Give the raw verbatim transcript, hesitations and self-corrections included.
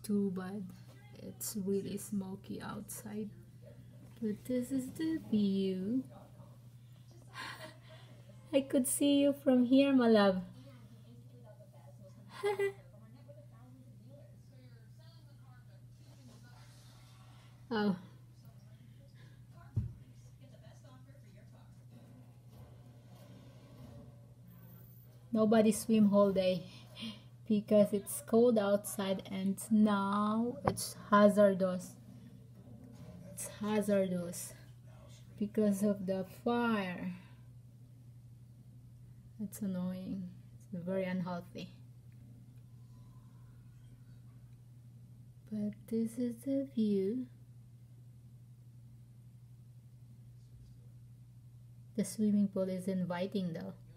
too bad. It's really smoky outside. But this is the view. I could see you from here, my love. Oh. Nobody swim whole day because it's cold outside and now it's hazardous. It's hazardous because of the fire. It's annoying. It's very unhealthy. But this is the view. The swimming pool is inviting though.